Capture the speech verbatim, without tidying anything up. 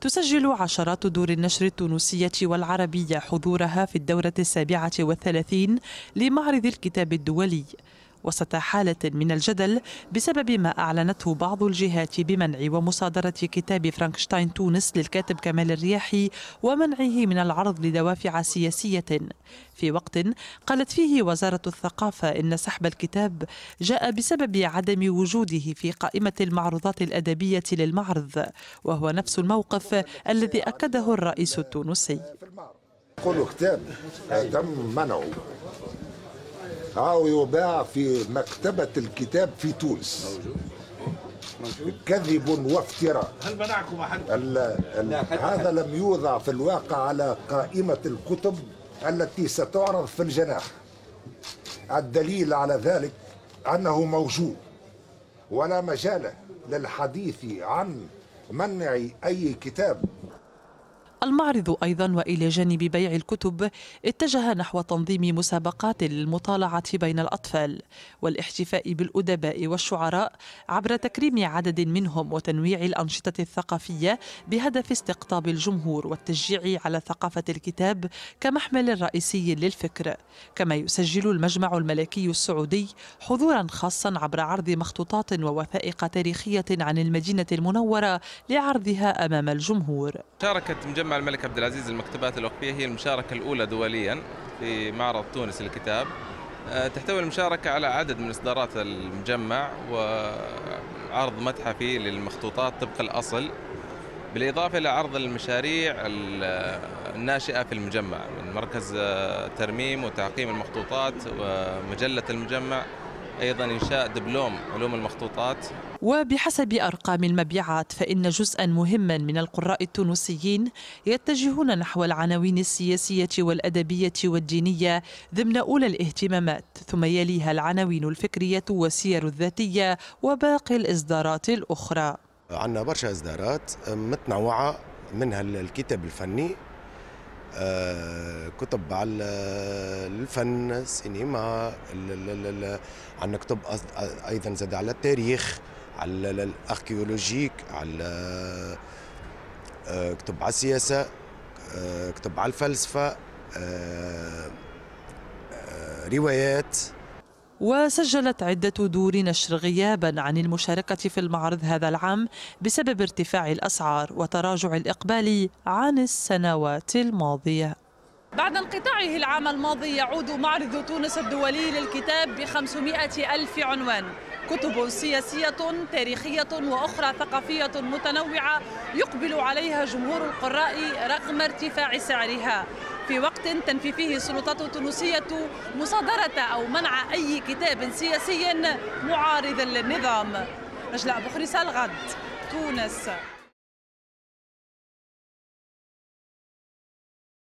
تسجل عشرات دور النشر التونسية والعربية حضورها في الدورة السابعة والثلاثين لمعرض الكتاب الدولي، وسط حالة من الجدل بسبب ما أعلنته بعض الجهات بمنع ومصادرة كتاب فرانكشتاين تونس للكاتب كمال الرياحي ومنعه من العرض لدوافع سياسية، في وقت قالت فيه وزارة الثقافة إن سحب الكتاب جاء بسبب عدم وجوده في قائمة المعروضات الأدبية للمعرض، وهو نفس الموقف الذي أكده الرئيس التونسي. كل كتاب تم منعه أو يباع في مكتبة الكتاب في تونس كذب وافتراء. هل منعكم أحد؟ هذا لم يوضع في الواقع على قائمة الكتب التي ستعرض في الجناح. الدليل على ذلك أنه موجود، ولا مجال للحديث عن منع أي كتاب. المعرض أيضا وإلى جانب بيع الكتب اتجه نحو تنظيم مسابقات للمطالعة بين الأطفال والاحتفاء بالأدباء والشعراء عبر تكريم عدد منهم وتنويع الأنشطة الثقافية بهدف استقطاب الجمهور والتشجيع على ثقافة الكتاب كمحمل رئيسي للفكر. كما يسجل المجمع الملكي السعودي حضورا خاصا عبر عرض مخطوطات ووثائق تاريخية عن المدينة المنورة لعرضها أمام الجمهور. شاركت مجمع الملك عبد العزيز للمكتبات الوقفية هي المشاركة الأولى دوليا في معرض تونس للكتاب. تحتوي المشاركة على عدد من إصدارات المجمع وعرض متحفي للمخطوطات طبق الأصل، بالإضافة إلى عرض المشاريع الناشئة في المجمع من مركز ترميم وتعقيم المخطوطات ومجلة المجمع، أيضا إنشاء دبلوم علوم المخطوطات. وبحسب أرقام المبيعات فإن جزءا مهما من القراء التونسيين يتجهون نحو العناوين السياسية والأدبية والدينية ضمن أولى الاهتمامات، ثم يليها العناوين الفكرية والسير الذاتية وباقي الإصدارات الأخرى. عندنا برشا إصدارات متنوعة، منها الكتاب الفني، كتب على الفن، السينما، عندنا كتب أيضا زاد على التاريخ، على الأركيولوجيك، على كتب على السياسة، كتب على الفلسفة، روايات. وسجلت عدة دور نشر غيابا عن المشاركة في المعرض هذا العام بسبب ارتفاع الأسعار وتراجع الإقبال عن السنوات الماضية. بعد انقطاعه العام الماضي يعود معرض تونس الدولي للكتاب بخمسمائة ألف عنوان، كتب سياسية تاريخية وأخرى ثقافية متنوعة يقبل عليها جمهور القراء رغم ارتفاع سعرها، في وقت تنفي فيه السلطات التونسية مصادرة أو منع أي كتاب سياسي معارض للنظام. نجلاء بخريسة، الغد، تونس.